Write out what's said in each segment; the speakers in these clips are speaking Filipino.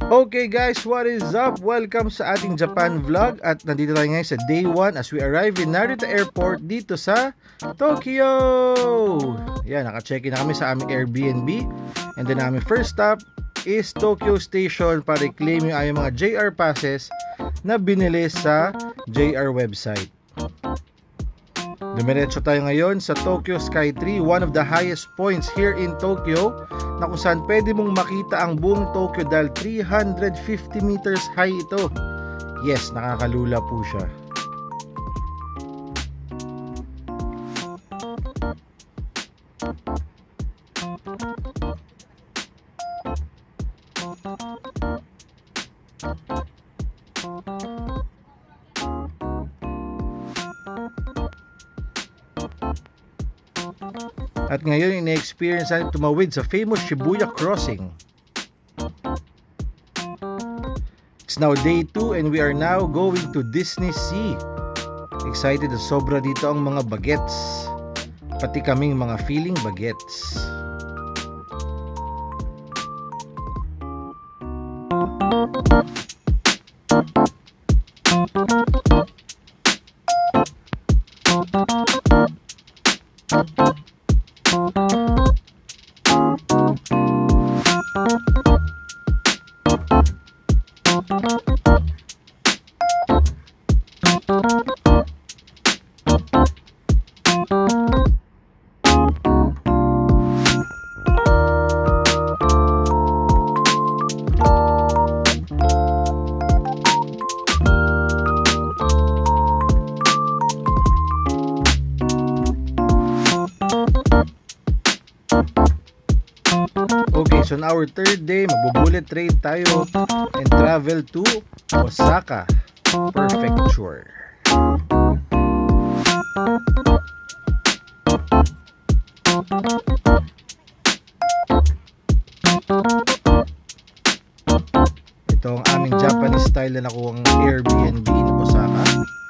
Okay guys, what is up? Welcome sa ating Japan vlog at nandito tayo ngayon sa day 1 as we arrive in Narita Airport dito sa Tokyo. Yan, naka-check-in na kami sa aming Airbnb and then aming first stop is Tokyo Station para i-claim yung aming mga JR passes na binili sa JR website. Dumiretso tayo ngayon sa Tokyo Sky Tree, one of the highest points here in Tokyo, na kung saan pwede mong makita ang buong Tokyo dahil 350 meters high ito. Yes, nakakalula po siya. At ngayon, ina-experience natin tumawid sa famous Shibuya Crossing. It's now day 2 and we are now going to Disney Sea. Excited na sobra dito ang mga bagets. Pati kaming mga feeling bagets. Okay, so on our third day, magbo-bullet train tayo and travel to Osaka Prefecture. Ito ang aming Japanese style na nakuha ang Airbnb in Osaka.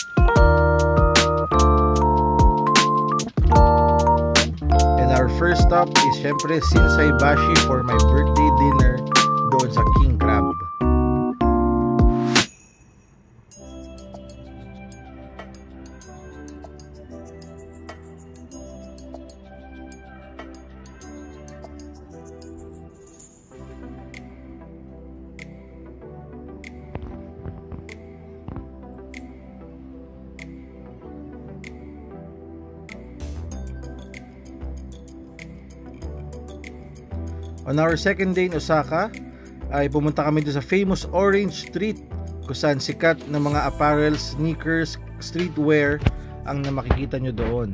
First stop is syempre Shinsaibashi for my birthday dinner doon sa King Crab. On our second day in Osaka, ay pumunta kami doon sa famous Orange Street kung saan sikat na mga apparel, sneakers, streetwear ang makikita nyo doon.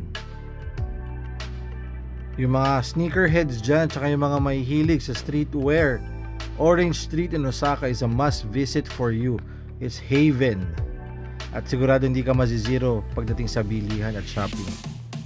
Yung mga sneakerheads dyan, tsaka yung mga mahihilig sa streetwear, Orange Street in Osaka is a must visit for you. It's haven. At sigurado hindi ka mazizero pagdating sa bilihan at shopping.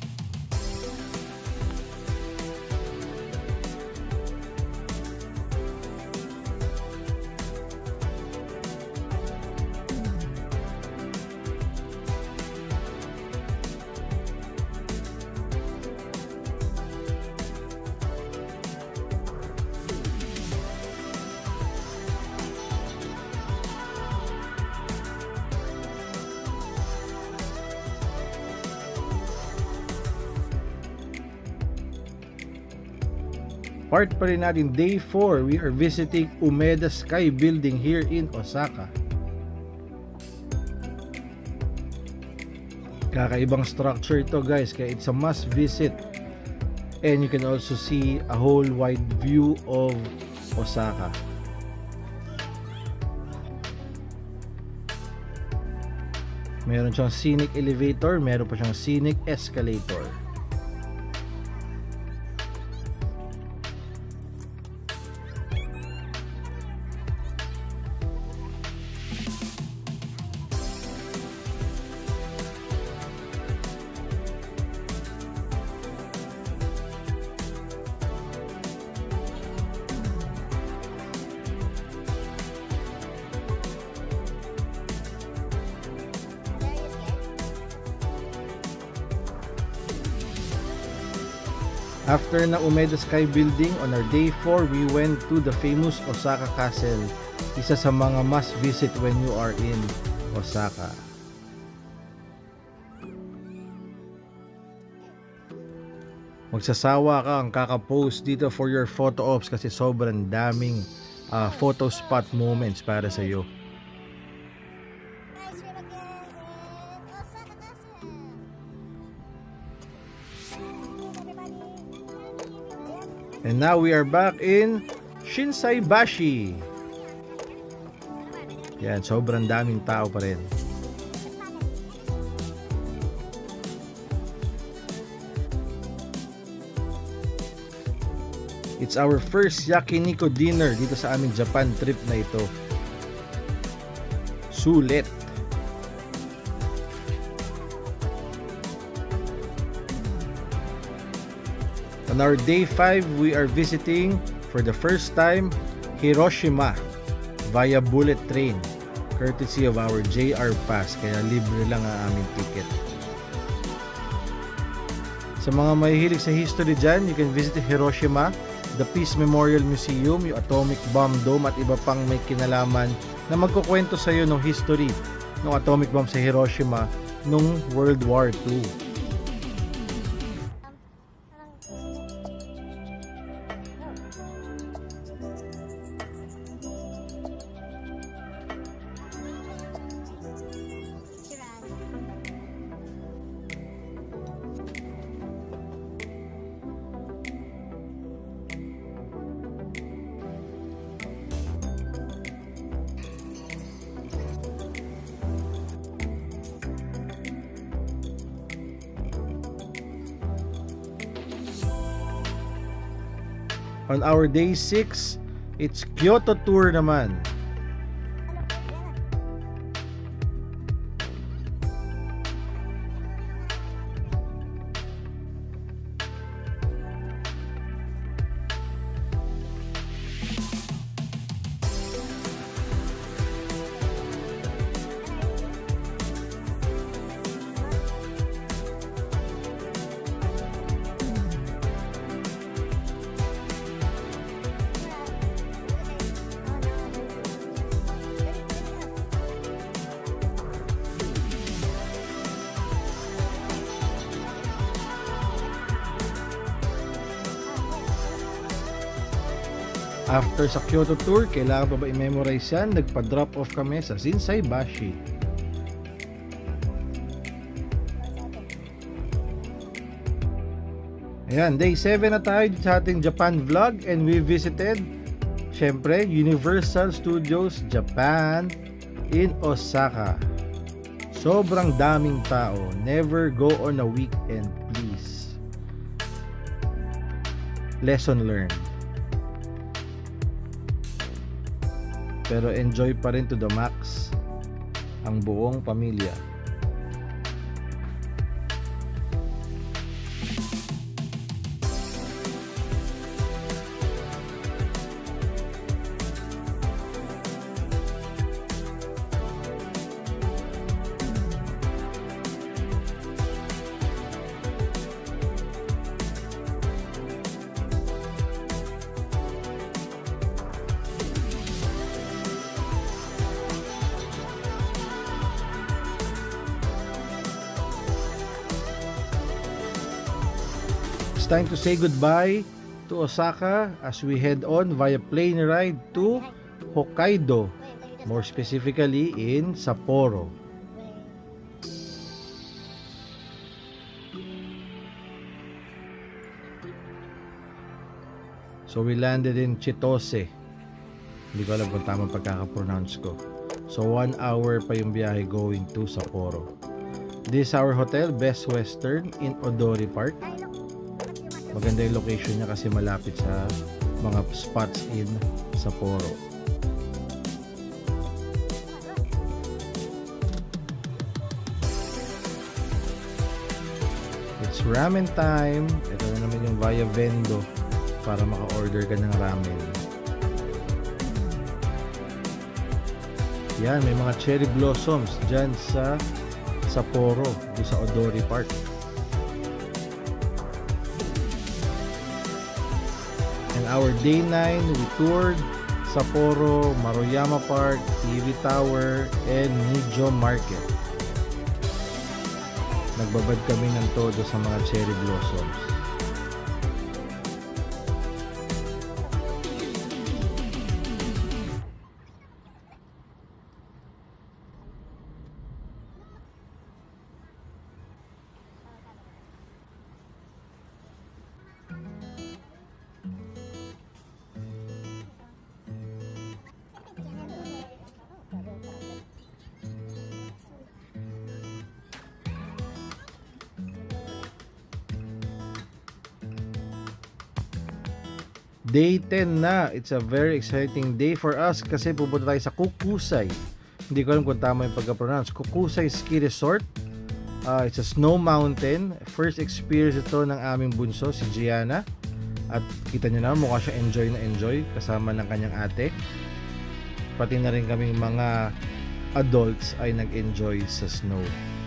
Part pa rin natin day 4, we are visiting Umeda Sky Building here in Osaka. Kakaibang structure ito guys, kaya it's a must visit. And you can also see a whole wide view of Osaka. Meron siyang scenic elevator, meron pa siyang scenic escalator. After na Umeda Sky Building, on our day 4, we went to the famous Osaka Castle. Isa sa mga must visit when you are in Osaka. Magsasawa ka ang kaka-post dito for your photo ops kasi sobrang daming photo spot moments para sa iyo. And now we are back in Shinsaibashi. Yan, sobrang daming tao pa rin. It's our first yakiniku dinner dito sa aming Japan trip na ito. Sulit. On our day 5, we are visiting for the first time Hiroshima via bullet train, courtesy of our JR Pass, kaya libre lang ang aming ticket. Sa mga mahihilig sa history dyan, you can visit Hiroshima, the Peace Memorial Museum, yung Atomic Bomb Dome at iba pang may kinalaman na magkukwento sa iyo ng history ng atomic bomb sa Hiroshima nung World War II. On our day 6, it's Kyoto tour naman. After sa Kyoto tour, kailangan pa ba i-memorize yan? Nagpa-drop off kami sa Shinsaibashi. Ayan, day 7 na tayo sa ating Japan vlog and we visited, syempre, Universal Studios Japan in Osaka. Sobrang daming tao. Never go on a weekend, please. Lesson learned. Pero enjoy pa rin to the max ang buong pamilya. It's time to say goodbye to Osaka as we head on via plane ride to Hokkaido, more specifically in Sapporo. So we landed in Chitose. Hindi ko alam kung tamang pagkaka-pronounce ko. So 1 hour pa yung biyahe going to Sapporo. This is our hotel, Best Western in Odori Park. Maganda yung location niya kasi malapit sa mga spots in Sapporo. It's ramen time. Ito na naman yung via Vendo para maka-order ka ng ramen. Yan, may mga cherry blossoms dyan sa Sapporo, sa Odori Park. our day 9, we toured Sapporo, Maruyama Park, TV Tower, and Nijo Market. Nagbabad kami ng todo sa mga cherry blossoms. Day 10 na. It's a very exciting day for us kasi pupunta tayo sa Kukusai. Hindi ko alam kung tama yung pagka-pronounce. Kukusai Ski Resort. It's a snow mountain. First experience ito ng aming bunso, si Gianna. At kita nyo na, mukha siya enjoy na enjoy kasama ng kanyang ate. Pati na rin kaming mga adults ay nag-enjoy sa snow.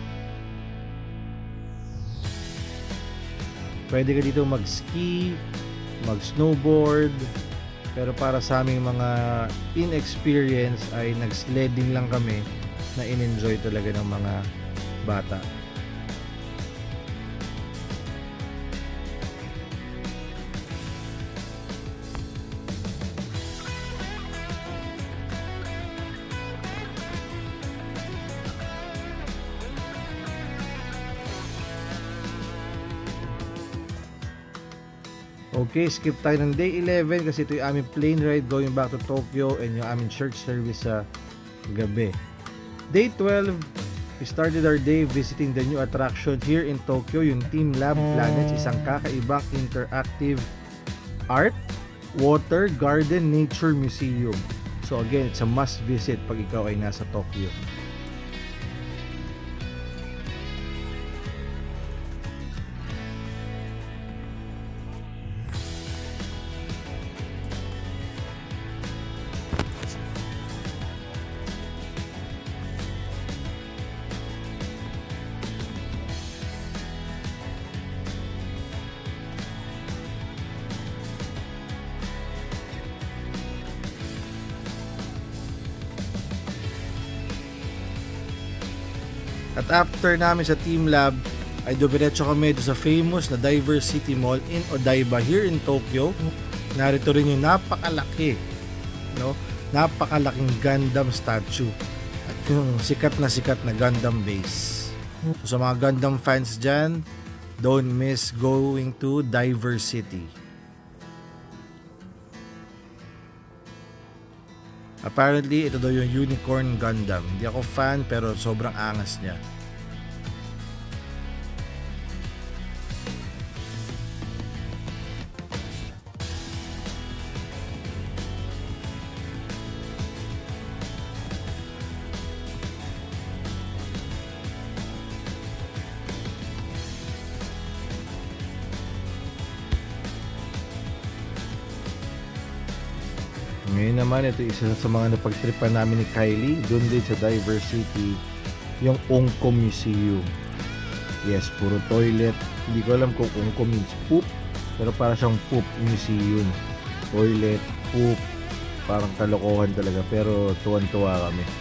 Pwede ka dito mag-ski, mag-snowboard, pero para sa aming mga inexperience ay nag-sledding lang kami na in-enjoy talaga ng mga bata. Okay, skip tayo ng day 11 kasi ito yung aming plane ride going back to Tokyo and yung aming church service sa gabi. Day 12, we started our day visiting the new attraction here in Tokyo, yung Team Lab Planets, isang kakaibang interactive art, water, garden, nature museum. So again, it's a must visit pag ikaw ay nasa Tokyo. At after namin sa Team Lab, ay dumiretso kami sa famous na Diversity Mall in Odaiba here in Tokyo. Narito rin yung napakalaking Gundam statue at yung sikat na Gundam base. So, sa mga Gundam fans dyan, don't miss going to Diversity. Apparently, ito daw yung Unicorn Gundam. Hindi ako fan pero sobrang angas niya. Ngayon naman, ito isa sa mga napagtripan namin ni Kylie, doon din sa Diversity, yung Ongko Museum. Yes, puro toilet. Hindi ko alam kung Ongko means poop, pero para siyang poop museum. Toilet, poop, parang kalokohan talaga, pero tuwan-tuwa kami.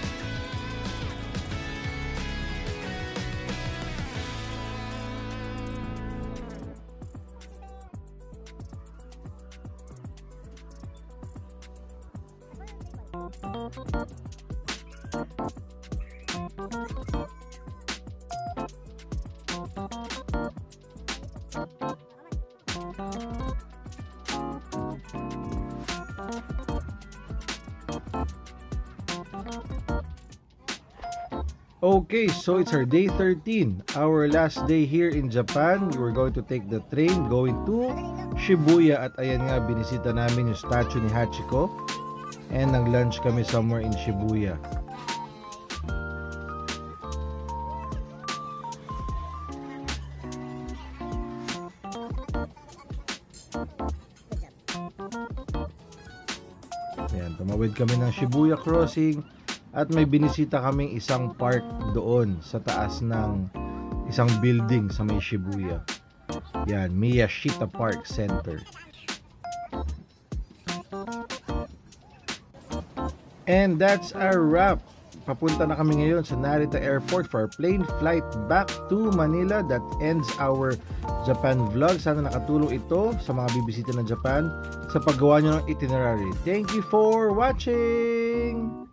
Okay, so it's our day 13, our last day here in Japan. We're going to take the train going to Shibuya at ayan nga, binisita namin yung statue ni Hachiko and nag-lunch kami somewhere in Shibuya. Ayan, tumawid kami ng Shibuya Crossing at may binisita kaming isang park doon sa taas ng isang building sa may Shibuya. Yan, Miyashita Park Center. And that's a wrap. Papunta na kami ngayon sa Narita Airport for our plane flight back to Manila. That ends our Japan vlog. Sana nakatulong ito sa mga bibisita ng Japan sa paggawa nyo ng itinerary. Thank you for watching!